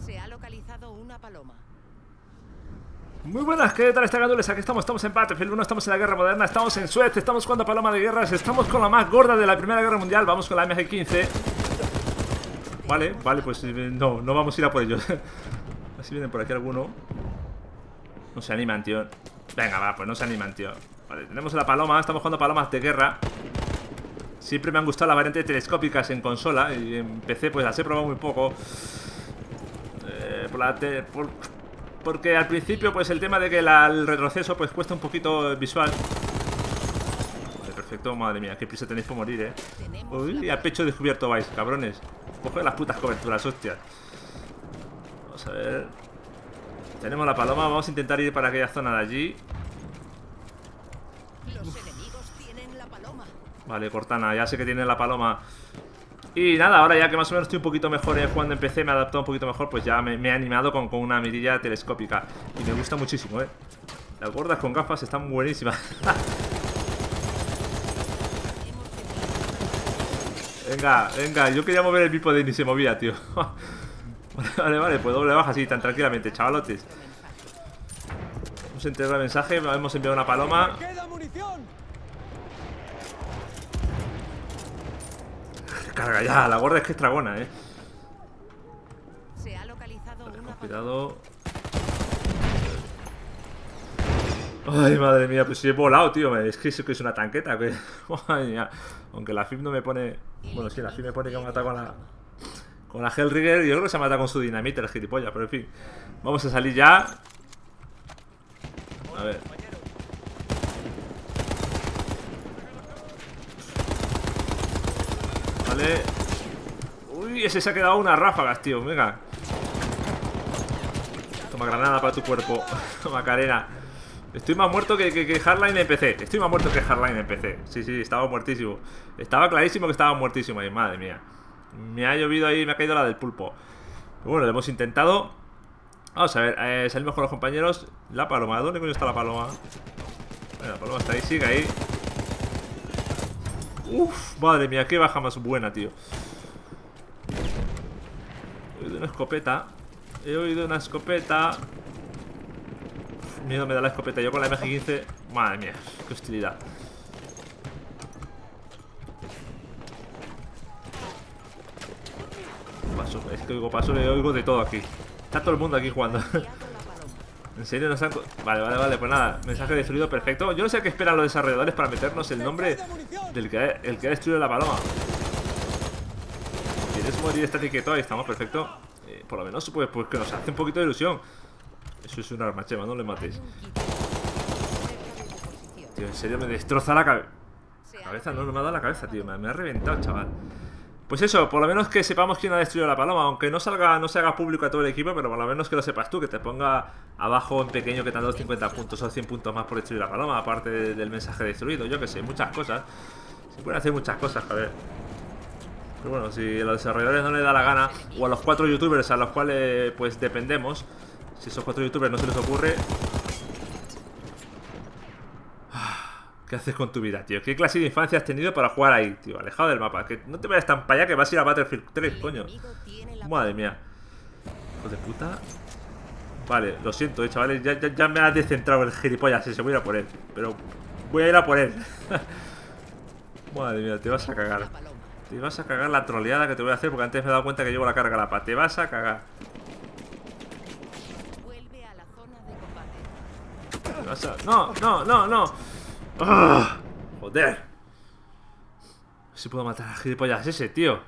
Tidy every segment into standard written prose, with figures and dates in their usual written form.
Se ha localizado una paloma. Muy buenas, ¿qué tal está Gandules? Aquí estamos en Battlefield 1, estamos en la guerra moderna, estamos en Suez, estamos jugando a Paloma de Guerras, estamos con la más gorda de la Primera Guerra Mundial, vamos con la MG-15. Vale, pues no vamos a ir a por ellos. Así vienen por aquí alguno. No se animan, tío. Venga, va, pues no se animan, tío. Vale, tenemos la Paloma, estamos jugando a Palomas de Guerra. Siempre me han gustado las variantes telescópicas en consola y en PC pues las he probado muy poco. Porque al principio pues el tema de que el retroceso pues cuesta un poquito visual. Vale, perfecto, madre mía, qué prisa tenéis por morir, Uy, a pecho descubierto vais, cabrones. Coge las putas coberturas, hostias. Vamos a ver. Tenemos la Paloma, vamos a intentar ir para aquella zona de allí. Los enemigos tienen la paloma. Vale, Cortana, ya sé que tiene la Paloma. Y nada, ahora ya que más o menos estoy un poquito mejor jugando en PC, me he adaptado un poquito mejor, pues ya me he animado con una mirilla telescópica. Y me gusta muchísimo, Las gordas con gafas están buenísimas. Venga, yo quería mover el bípode y ni se movía, tío. Vale, pues doble baja así, tan tranquilamente, chavalotes. Vamos a entregar el mensaje, hemos enviado una Paloma. Carga ya, la gorda es que es dragona, Se ha localizado una cuidado. Ay, madre mía, pues si he volado, tío. Es que es una tanqueta. Madre mía. Aunque la FIP no me pone. Bueno, sí, la FIP me pone que me mata con la Hellrigger. Y yo creo que se mata con su dinamite, el gilipollas. Pero en fin, vamos a salir ya. A ver. Vale. Uy, ese se ha quedado unas ráfagas, tío. Venga. Toma granada para tu cuerpo. Toma carena. Estoy más muerto que Hardline en PC. Estoy más muerto que Hardline en PC. Sí, estaba muertísimo. Estaba clarísimo que estaba muertísimo ahí, madre mía. Me ha llovido ahí, me ha caído la del pulpo. Pero bueno, lo hemos intentado. Vamos a ver, salimos con los compañeros. La Paloma, ¿dónde coño está la Paloma? La Paloma está ahí, sigue ahí. Uf, madre mía, qué baja más buena, tío. He oído una escopeta. Miedo me da la escopeta. Yo con la MG-15. Madre mía, qué hostilidad. Paso, es que oigo paso, le oigo de todo aquí. Está todo el mundo aquí jugando. ¿En serio nos han...? Vale, pues nada. Mensaje destruido, perfecto. Yo no sé qué esperan los desarrolladores para meternos el nombre del que ha destruido la Paloma. ¿Quieres morir esta etiqueta? Ahí estamos, perfecto. Por lo menos pues que nos hace un poquito de ilusión. Eso es un arma, Chema, no le mates. Tío, en serio me destroza la cabeza. Cabeza, no me ha dado la cabeza, tío. Me ha reventado, chaval. Pues eso, por lo menos que sepamos quién ha destruido la Paloma. Aunque no se haga público a todo el equipo, pero por lo menos que lo sepas tú. Que te ponga abajo en pequeño que te han dado 50 puntos o 100 puntos más por destruir la Paloma. Aparte del mensaje destruido, yo que sé, muchas cosas. Se pueden hacer muchas cosas, joder. Pero bueno, si a los desarrolladores no les da la gana, o a los 4 youtubers a los cuales pues dependemos, si esos 4 youtubers no se les ocurre, ¿qué haces con tu vida, tío? ¿Qué clase de infancia has tenido para jugar ahí, tío? Alejado del mapa. Que no te vayas tan para allá que vas a ir a Battlefield 3, coño. Madre mía. Hijo de puta. Vale, lo siento, chavales. Ya me ha descentrado el gilipollas ese. Voy a ir a por él. Pero voy a ir a por él. Madre mía, te vas a cagar. Te vas a cagar la troleada que te voy a hacer. Porque antes me he dado cuenta que llevo la carga a la pata. Te vas a cagar. Vuelve a la zona de combate. Te vas a... No. Joder. A ver si puedo matar al gilipollas ese, tío.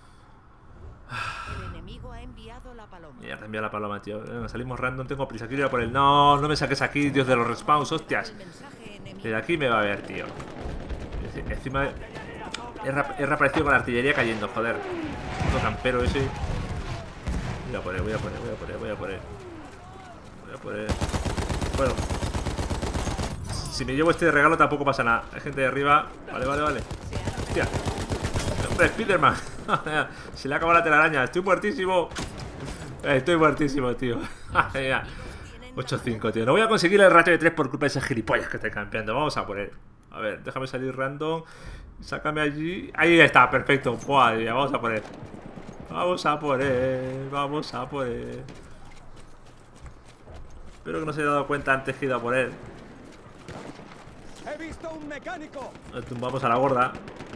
El enemigo ha enviado la paloma. Mierda, envía la Paloma, tío. Venga, salimos random, tengo prisa. Quiero ir a por él. No me saques aquí, Dios de los respawns, hostias. Desde aquí me va a ver, tío. Encima he reaparecido con la artillería cayendo, joder. Puto campero ese. Voy a por él. Bueno. Si me llevo este regalo tampoco pasa nada. Hay gente de arriba. Vale. Hostia. Hombre, Spiderman. Se le ha acabado la telaraña. Estoy muertísimo. Estoy muertísimo, tío. 8-5, tío. No voy a conseguir el ratio de 3 por culpa de esas gilipollas que estoy campeando. Vamos a por él. A ver, déjame salir random. Sácame allí. Ahí está, perfecto. Buah, ya vamos a por él. Vamos a por él. Vamos a por él. Espero que no se haya dado cuenta antes que he ido a por él. ¡He visto un mecánico! Nos tumbamos a la gorda.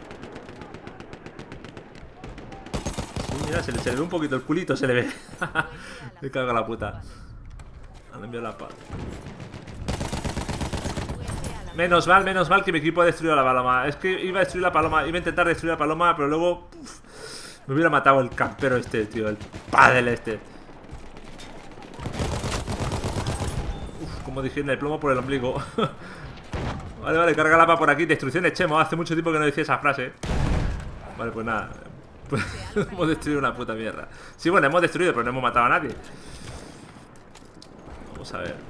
Sí, mira, se le ve un poquito el culito, se le ve. Me cago en la puta. Han enviado la paz. Menos mal que mi equipo ha destruido la paloma. Es que iba a destruir la paloma, iba a intentar destruir la paloma, pero luego me hubiera matado el campero este, tío. El padre este. Como dije, en el plomo por el ombligo. Vale, carga la papa por aquí. Destrucción de Chemo. Hace mucho tiempo que no decía esa frase. Vale, pues nada. Pues hemos destruido una puta mierda. Sí, bueno, hemos destruido, pero no hemos matado a nadie. Vamos a ver.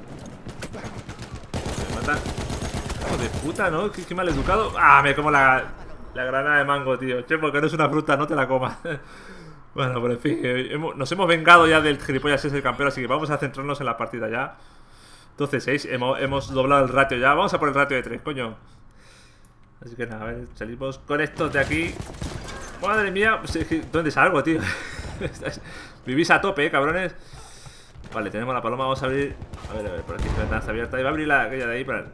Me matan. Hijo de puta, ¿no? Qué mal educado. Ah, me como la granada de mango, tío. Chemo, que no es una fruta, no te la comas. Bueno, pero en fin, nos hemos vengado ya del gilipollas ese del campero, así que vamos a centrarnos en la partida ya. 12-6, hemos doblado el ratio ya. Vamos a por el ratio de 3, coño. Así que nada, a ver, salimos con estos de aquí. Madre mía, ¿dónde salgo, tío? Vivís a tope, cabrones. Vale, tenemos la paloma, vamos a abrir. A ver, por aquí la ventana está abierta. Y va a abrir aquella de ahí para...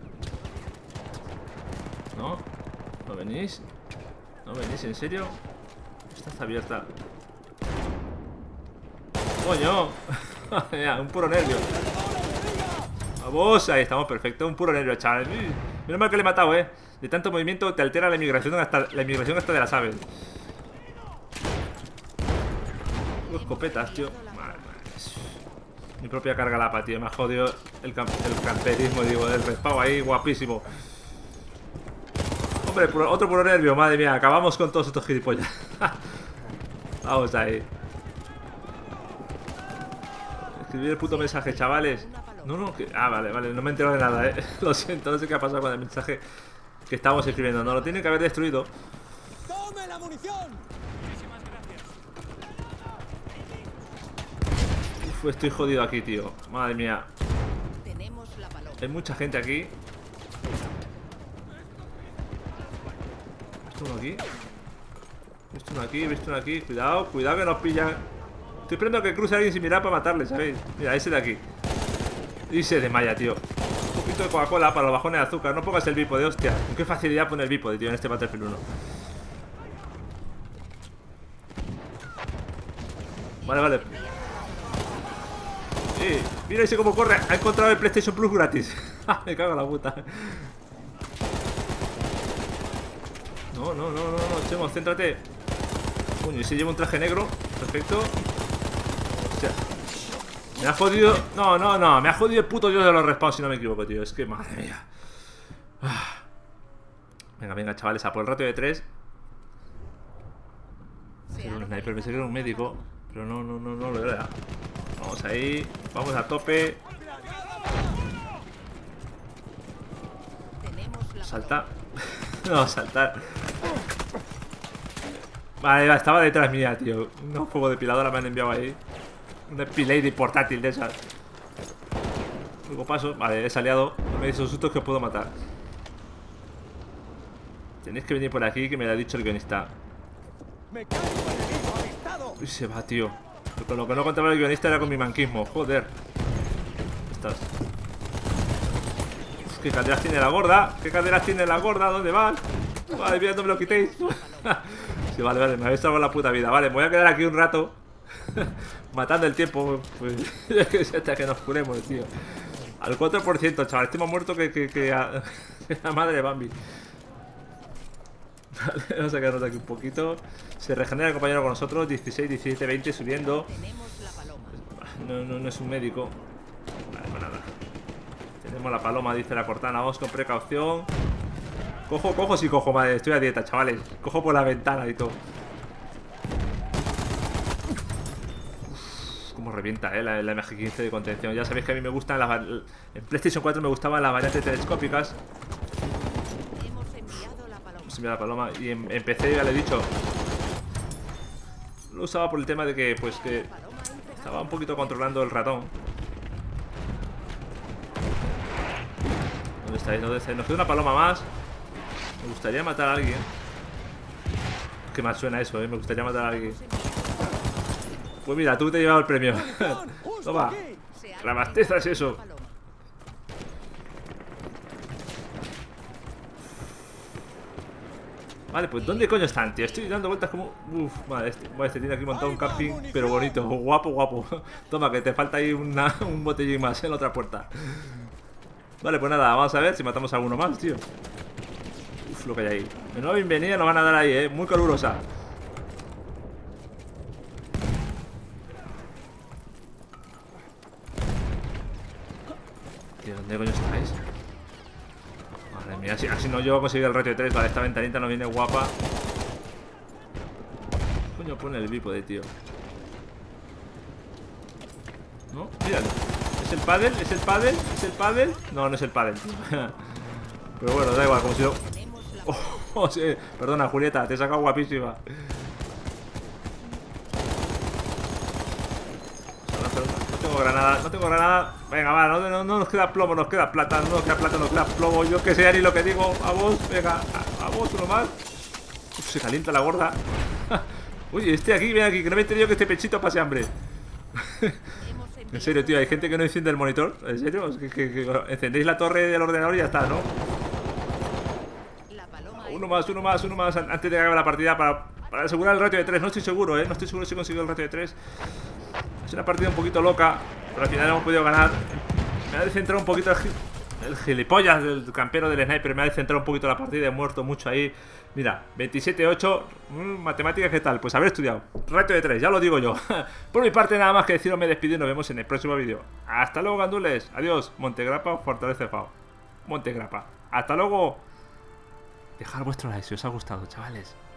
¿No? ¿No venís? ¿No venís? ¿En serio? Esta está abierta. ¡Coño! Un puro nervio. Vamos, ahí estamos, perfecto. Un puro nervio, chaval. Menos mal que le he matado, De tanto movimiento te altera la inmigración hasta de las aves. Escopetas, tío. Madre. Mi propia carga lapa, tío. Me ha jodido el camperismo, digo, del respawn ahí, guapísimo. Hombre, otro puro nervio, madre mía. Acabamos con todos estos gilipollas. Vamos ahí. Escribir el puto mensaje, chavales. No, que... Ah, vale, no me he enterado de nada, Lo siento, no sé qué ha pasado con el mensaje que estamos escribiendo. No, lo tienen que haber destruido. ¡Tome la munición! Uf, estoy jodido aquí, tío. Madre mía. Tenemos la paloma. Hay mucha gente aquí. ¿Visto uno aquí? ¿Visto uno aquí? Cuidado que nos pillan. Estoy esperando que cruce alguien sin mirar para matarle, ¿sabéis? Mira, ese de aquí. Y se desmaya, tío. Un poquito de Coca-Cola para los bajones de azúcar. No pongas el bípode, hostia. Con qué facilidad pone el bípode, tío, en este Battlefield 1. Vale. Mira ese cómo corre. Ha encontrado el PlayStation Plus gratis. Me cago en la puta. No, Chemo, céntrate. Coño, y se lleva un traje negro. Perfecto. Hostia. Me ha jodido... No, me ha jodido el puto dios de los respawns, si no me equivoco, tío. Es que, madre mía. Venga, chavales, a por el ratio de 3. Era un sniper, pensé que era un médico. Pero no lo era. Vamos ahí, vamos a tope. Salta. No, saltar. Vale, estaba detrás mía, tío. Un fuego depiladora me han enviado ahí. Un Epilady portátil de esas. Luego paso. Vale, he saliado. No me esos sustos que os puedo matar. Tenéis que venir por aquí, que me lo ha dicho el guionista. Uy, se va, tío. Con lo que no contaba el guionista era con mi manquismo. Joder. Estás. Uf, ¿qué caderas tiene la gorda? ¿Dónde vas? Vale, mira, no me lo quitéis. Sí, vale, me habéis salvado la puta vida. Vale, me voy a quedar aquí un rato. Matando el tiempo. Pues hasta que nos curemos, tío. Al 4%, chaval. Estoy más muerto que la madre de Bambi. Vale, vamos a quedarnos aquí un poquito. Se regenera el compañero con nosotros. 16, 17, 20, subiendo. No es un médico. Vale, pues nada. Tenemos la paloma, dice la Cortana. Vamos con precaución. Cojo, sí cojo, madre. Estoy a dieta, chavales. Cojo por la ventana y todo. Uf, cómo revienta, la MG15 de contención. Ya sabéis que a mí me gustan las... En PlayStation 4 me gustaban las variantes telescópicas. Hemos enviado la paloma. Y en PC ya le he dicho. Lo usaba por el tema de que, pues, que estaba un poquito controlando el ratón. ¿Dónde estáis? Nos queda una paloma más. Me gustaría matar a alguien. Qué mal suena eso, Me gustaría matar a alguien. Pues mira, tú te has llevado el premio. ¡Munición! ¡Justo Toma. aquí! Se ha Reabastezas localizado eso. la paloma. Vale, pues ¿dónde coño están, tío? Estoy dando vueltas como... Uf, vale, este tiene aquí montado un camping, pero bonito, guapo, guapo. Toma, que te falta ahí un botellín más en la otra puerta. Vale, pues nada, vamos a ver si matamos a alguno más, tío. Uf, lo que hay ahí. Menuda bienvenida nos van a dar ahí, muy calurosa. Tío, ¿dónde coño estáis? Madre mía, así no yo he conseguido el ratio de 3. Vale, esta ventanita no viene guapa. ¿Qué coño pone el bípode, tío? ¿No? Míralo. ¿Es el pádel? ¿Es el pádel? ¿Es el pádel? No, no es el pádel, tío. Pero bueno, da igual, como si no... Tenemos la Oh, sí. Perdona, Julieta, te he sacado guapísima. No tengo granada, no tengo granada. Venga, va, no nos queda plomo, nos queda plata, no nos queda plata, nos queda plomo. Yo que sé ni lo que digo. Vamos, venga, vamos, uno más. Uf, se calienta la gorda. Oye, ven aquí, que no me he entendido que este pechito pase hambre. hemos enviado En serio, tío, hay gente que no enciende el monitor. ¿En serio? Es que encendéis la torre del ordenador y ya está, ¿no? la paloma. Uno más antes de que acabe la partida para asegurar el ratio de 3. No estoy seguro, no estoy seguro si he conseguido el ratio de 3. Es una partida un poquito loca, pero al final hemos podido ganar. Me ha descentrado un poquito el gilipollas del campero del sniper. Me ha descentrado un poquito la partida, he muerto mucho ahí. Mira, 27-8. Matemáticas, ¿qué tal? Pues haber estudiado. Ratio de 3, ya lo digo yo. Por mi parte, nada más que deciros, me despido y nos vemos en el próximo vídeo. Hasta luego, gandules. Adiós. Montegrappa, fortalece FAO. Montegrappa. Hasta luego. Dejad vuestro like si os ha gustado, chavales.